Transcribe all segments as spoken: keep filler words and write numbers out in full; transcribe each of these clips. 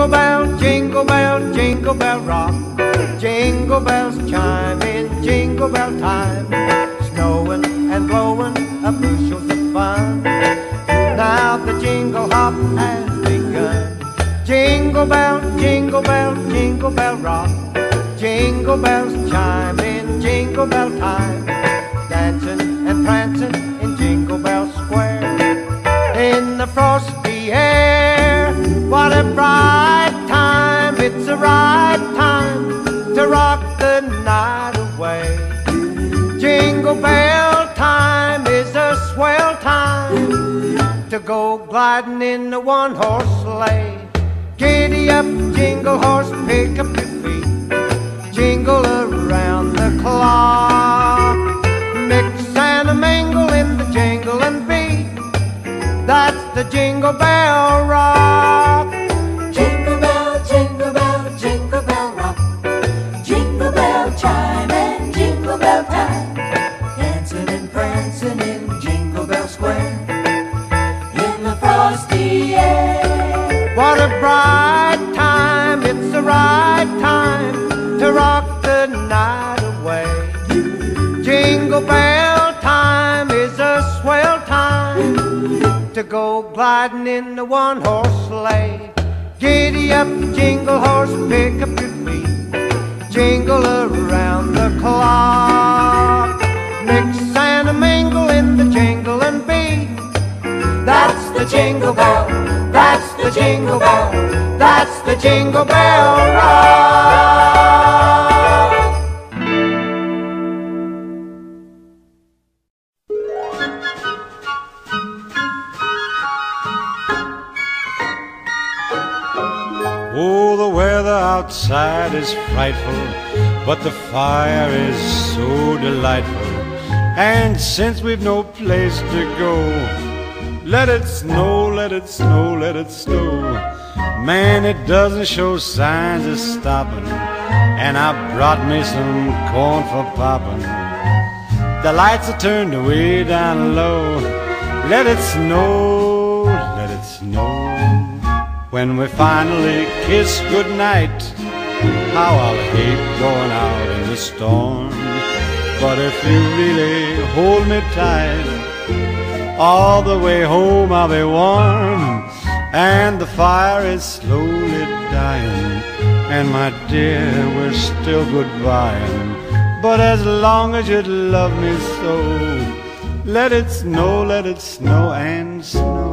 Jingle bell, jingle bell, jingle bell rock. Jingle bells chime in jingle bell time. Snowing and blowing up bushels of fun. Now the jingle hop has begun. Jingle bell, jingle bell, jingle bell rock. Jingle bells chime in jingle bell time. Dancing and prancing in Jingle Bell Square. In the frosty air, what a bright time. It's a right time to rock the night away. Jingle bell time is a swell time to go gliding in a one-horse sleigh. Giddy up, jingle horse, pick up your feet. Jingle around the clock. Mix and a mingle in the jingling beat. That's the Jingle Bell Rock. Jingle bell, jingle bell, jingle bell rock. Jingle bell chime and jingle bell time. Dancing and prancing in Jingle Bell Square. In the frosty air. What a bright time, it's the right time to rock the night away. Jingle bell time is a swell time to go gliding in the one-horse sleigh. Giddy up, jingle horse, pick up your feet. Jingle around the clock. Mix and a mingle in the jingling beat. That's the Jingle Bell, that's the Jingle Bell, that's the Jingle Bell Rock. Oh, the weather outside is frightful, but the fire is so delightful. And since we've no place to go, let it snow, let it snow, let it snow. Man, it doesn't show signs of stopping, and I brought me some corn for popping. The lights are turned way down low. Let it snow, let it snow. When we finally kiss goodnight, how I'll hate going out in the storm. But if you really hold me tight, all the way home I'll be warm. And the fire is slowly dying, and my dear, we're still goodbying. But as long as you love me so, let it snow, let it snow and snow.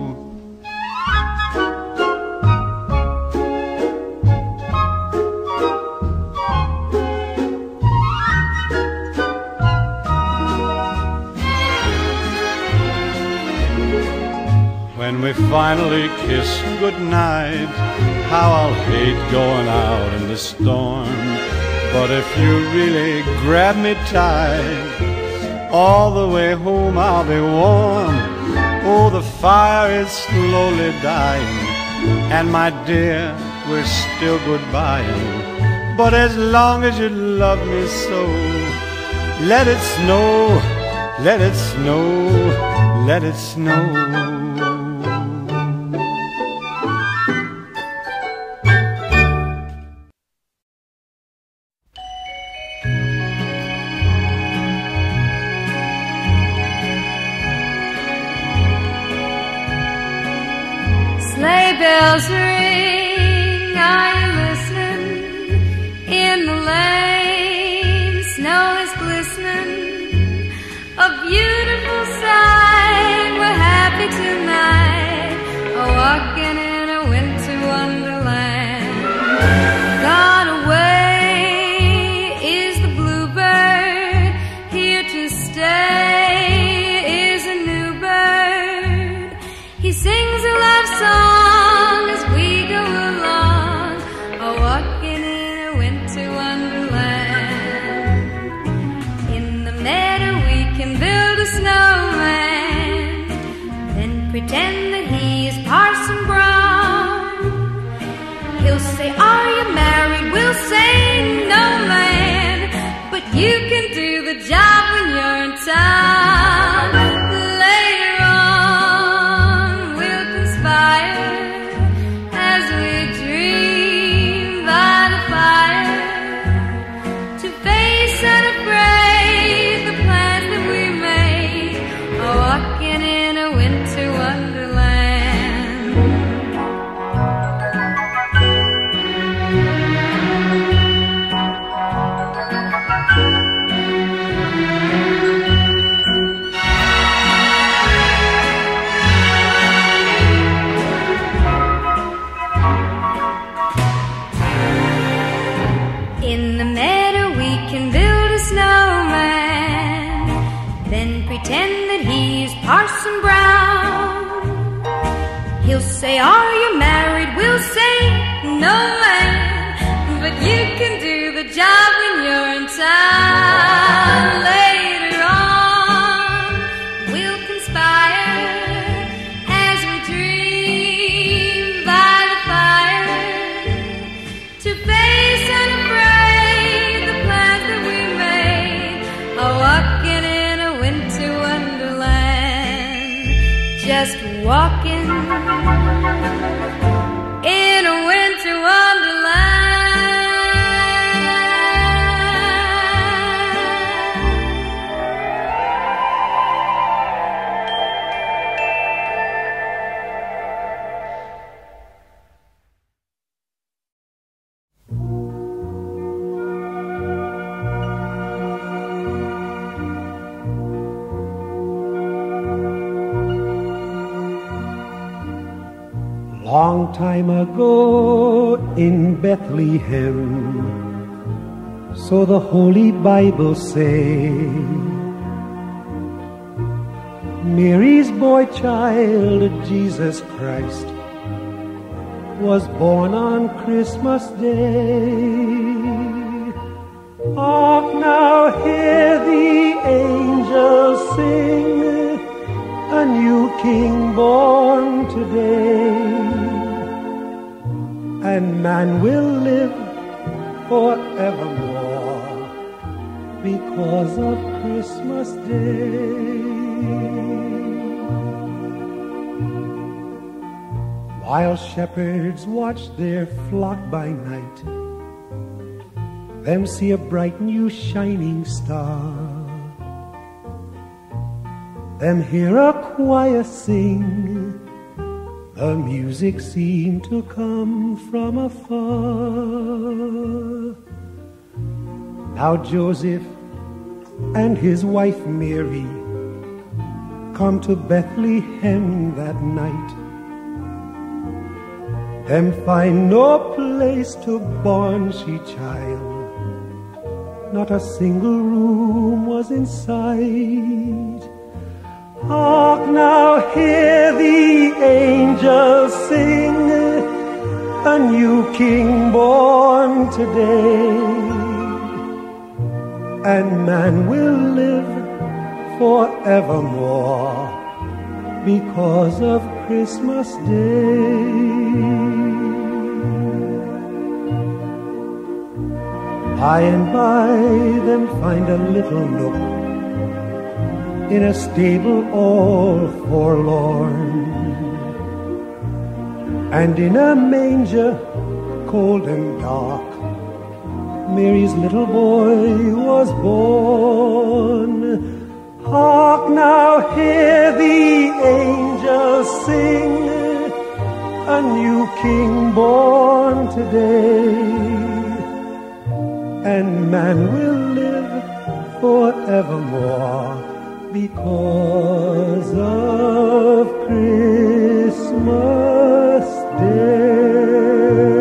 When we finally kiss goodnight, how I'll hate going out in the storm. But if you really grab me tight, all the way home I'll be warm. Oh, the fire is slowly dying, and my dear, we're still goodbying. But as long as you love me so, let it snow, let it snow, let it snow. Sleigh bells ring, are you listening? In the lane, snow is glistening. A beautiful sight, we're happy tonight, walking in a winter wonderland. Gone away is the bluebird, here to stay is a new bird. He sings a love song as we go along, walking in a winter wonderland. In the meadow we can build a snowman, then pretend that he is Parson Brown. He'll say, are you married? We'll say, no man, but you can do the job when you're in town. Later on we'll conspire as we dream say, are you married? We'll say, no, man. But you can do the job when you're in town. Later on, we'll conspire as we dream by the fire to face unafraid the plans that we made, a walking in a winter wonderland, just walking in a winter wonderland. Long time ago in Bethlehem, so the Holy Bible say, Mary's boy child, Jesus Christ, was born on Christmas Day. Hark now, hear the angels sing, a new king born today. And man will live forevermore because of Christmas Day. While shepherds watch their flock by night, them see a bright new shining star, them hear a choir sing, the music seemed to come from afar. Now Joseph and his wife Mary come to Bethlehem that night. Them find no place to born she child, not a single room was in sight. Hark now, hear the angels sing, a new king born today. And man will live forevermore because of Christmas Day. By and by them find a little nook in a stable all forlorn, and in a manger cold and dark Mary's little boy was born. Hark now, hear the angels sing, a new king born today. And man will live forevermore because of Christmas Day.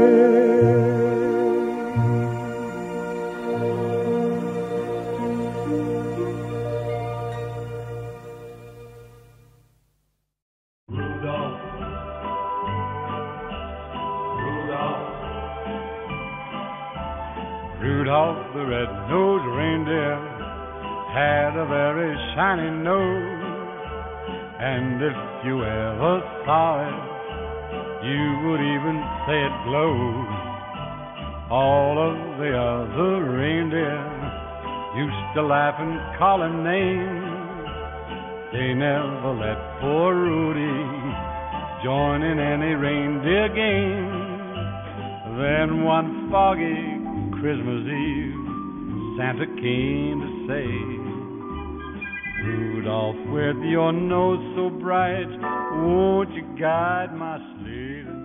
Rudolph, Rudolph, Rudolph the red-nosed reindeer had a very shiny nose, and if you ever saw it, you would even say it glowed. All of the other reindeer used to laugh and call him names. They never let poor Rudy join in any reindeer game. Then one foggy Christmas Eve, Santa came to say, Rudolph, with your nose so bright, won't you guide my sleigh?